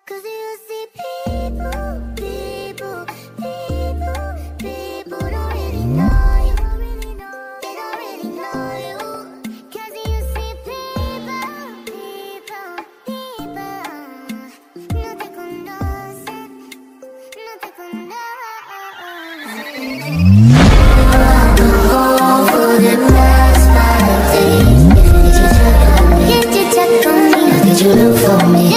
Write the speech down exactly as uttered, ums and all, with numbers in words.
Cause you see people, people, people, people don't really know you. They don't really know you. Cause you see people, people, people. No te conocen, no te conocen. For the past five days, did you check on me? Did you check on me? Did you look for me?